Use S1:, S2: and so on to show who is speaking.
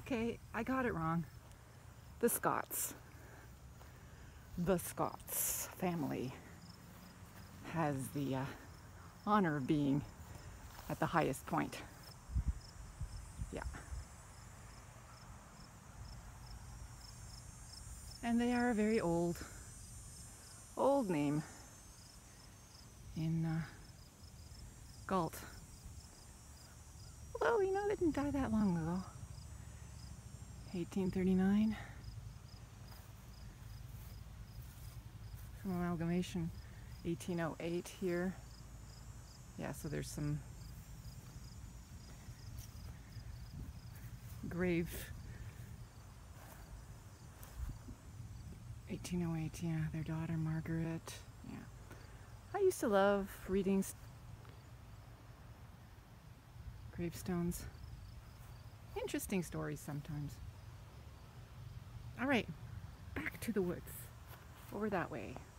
S1: Okay, I got it wrong. The Scots. The Scots family has the honor of being at the highest point. Yeah. And they are a very old name in Galt. Although, you know, they didn't die that long ago. 1839. Some amalgamation. 1808 here. Yeah, so there's some grave. 1808, yeah, their daughter Margaret. Yeah. I used to love reading gravestones. Interesting stories sometimes. All right, back to the woods. Over that way.